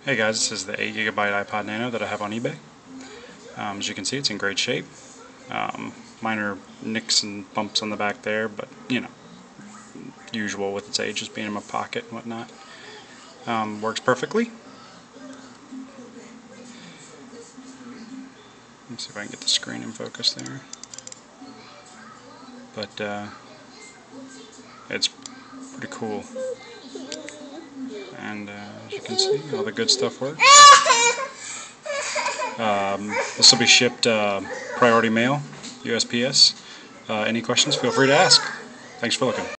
Hey guys, this is the 8GB iPod Nano that I have on eBay. As you can see, it's in great shape. Minor nicks and bumps on the back there, but you know, usual with its age, just being in my pocket and whatnot. Works perfectly. Let's see if I can get the screen in focus there. But it's pretty cool. And as you can see, all the good stuff works. This will be shipped priority mail, USPS. Any questions, feel free to ask. Thanks for looking.